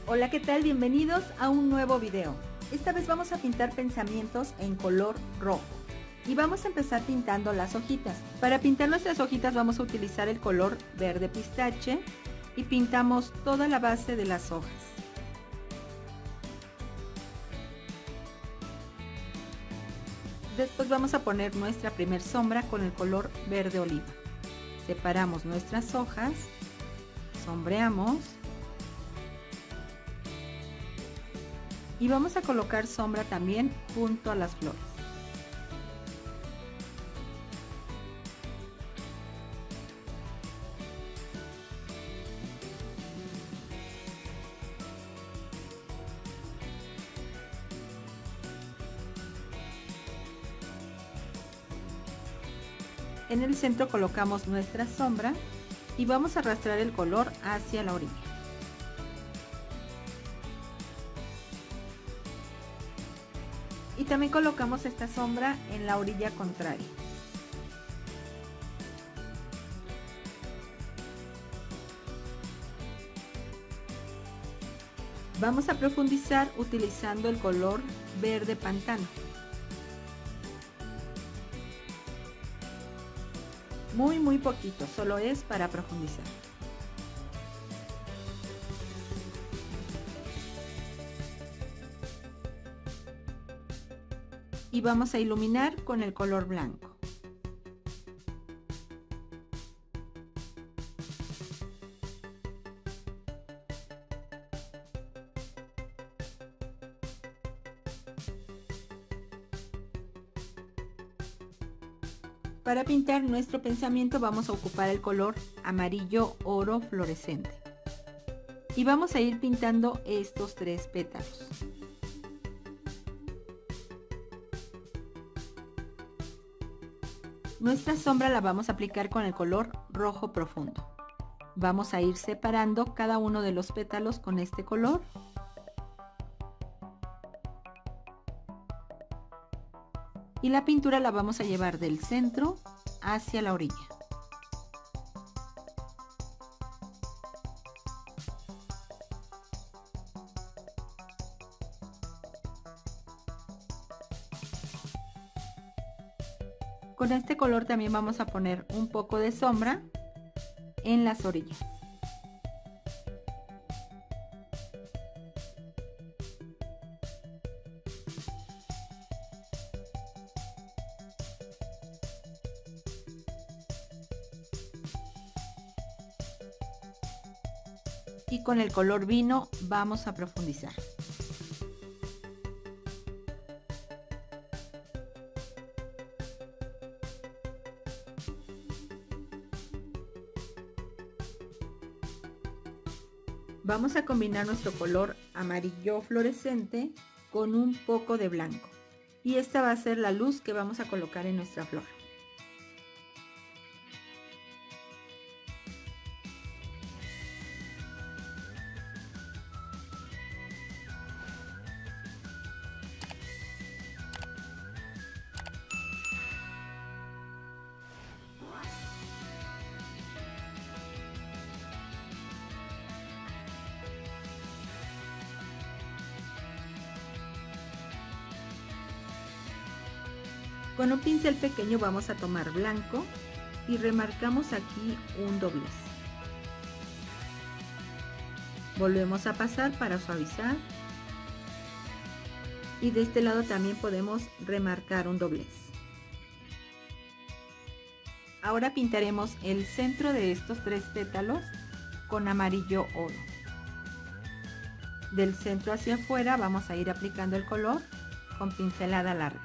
Hola, ¿qué tal? Bienvenidos a un nuevo video. Esta vez vamos a pintar pensamientos en color rojo. Y vamos a empezar pintando las hojitas. Para pintar nuestras hojitas vamos a utilizar el color verde pistache y pintamos toda la base de las hojas. Después vamos a poner nuestra primer sombra con el color verde oliva. Separamos nuestras hojas, sombreamos y vamos a colocar sombra también junto a las flores. En el centro colocamos nuestra sombra y vamos a arrastrar el color hacia la orilla. Y también colocamos esta sombra en la orilla contraria. Vamos a profundizar utilizando el color verde pantano. Muy poquito, solo es para profundizar. Y vamos a iluminar con el color blanco. Para pintar nuestro pensamiento vamos a ocupar el color amarillo oro fluorescente. Y vamos a ir pintando estos tres pétalos. Nuestra sombra la vamos a aplicar con el color rojo profundo. Vamos a ir separando cada uno de los pétalos con este color. Y la pintura la vamos a llevar del centro hacia la orilla. Con este color también vamos a poner un poco de sombra en las orillas. Y con el color vino vamos a profundizar. Vamos a combinar nuestro color amarillo fluorescente con un poco de blanco. Y esta va a ser la luz que vamos a colocar en nuestra flor. Con un pincel pequeño vamos a tomar blanco y remarcamos aquí un doblez. Volvemos a pasar para suavizar. Y de este lado también podemos remarcar un doblez. Ahora pintaremos el centro de estos tres pétalos con amarillo oro. Del centro hacia afuera vamos a ir aplicando el color con pincelada larga.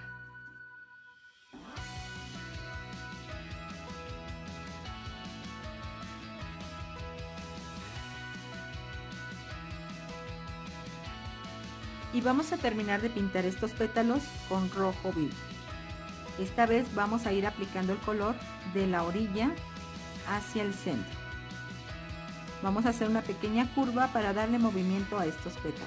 Y vamos a terminar de pintar estos pétalos con rojo vivo. Esta vez vamos a ir aplicando el color de la orilla hacia el centro. Vamos a hacer una pequeña curva para darle movimiento a estos pétalos.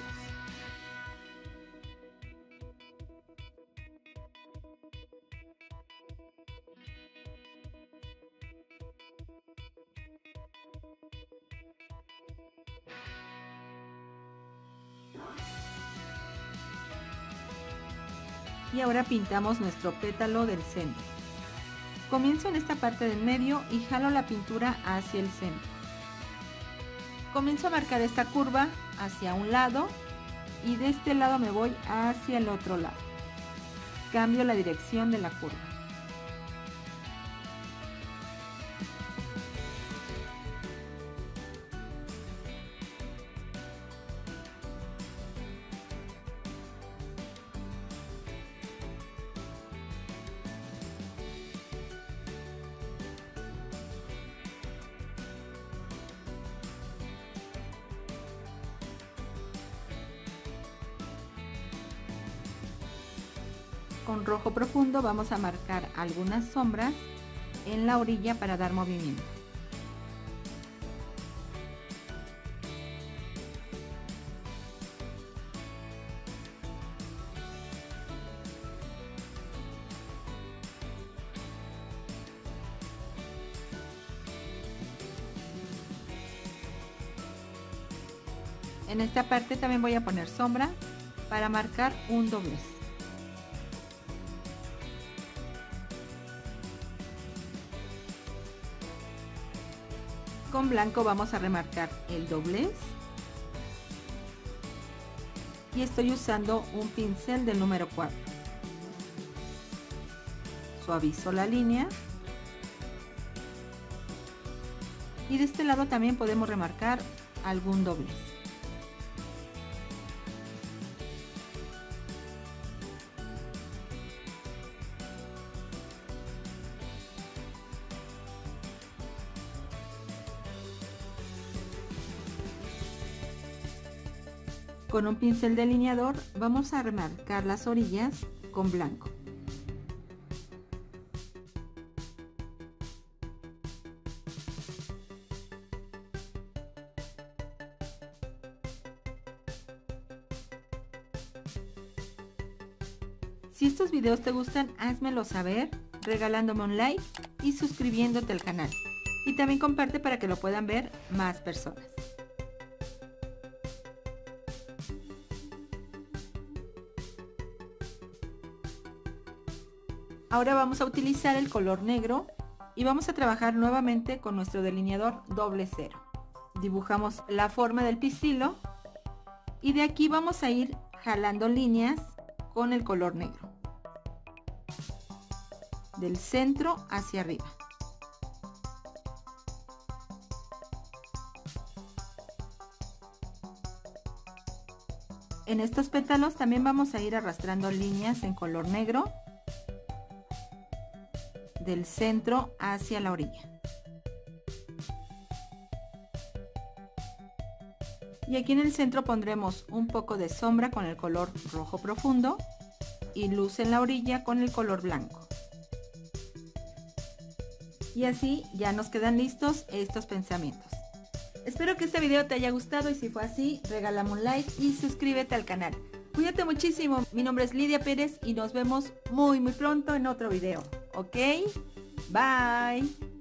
Y ahora pintamos nuestro pétalo del centro. Comienzo en esta parte del medio y jalo la pintura hacia el centro. Comienzo a marcar esta curva hacia un lado y de este lado me voy hacia el otro lado. Cambio la dirección de la curva. Con rojo profundo vamos a marcar algunas sombras en la orilla para dar movimiento. En esta parte también voy a poner sombra para marcar un doblez. Con blanco vamos a remarcar el doblez y estoy usando un pincel del número 4. Suavizo la línea y de este lado también podemos remarcar algún doblez. Con un pincel delineador vamos a remarcar las orillas con blanco. Si estos videos te gustan, házmelo saber regalándome un like y suscribiéndote al canal. Y también comparte para que lo puedan ver más personas. Ahora vamos a utilizar el color negro y vamos a trabajar nuevamente con nuestro delineador 00. Dibujamos la forma del pistilo y de aquí vamos a ir jalando líneas con el color negro. Del centro hacia arriba. En estos pétalos también vamos a ir arrastrando líneas en color negro del centro hacia la orilla. Y aquí en el centro pondremos un poco de sombra con el color rojo profundo y luz en la orilla con el color blanco. Y así ya nos quedan listos estos pensamientos. Espero que este video te haya gustado y si fue así, regálame un like y suscríbete al canal. Cuídate muchísimo, mi nombre es Lidia Pérez y nos vemos muy pronto en otro video. ¿Ok? Bye.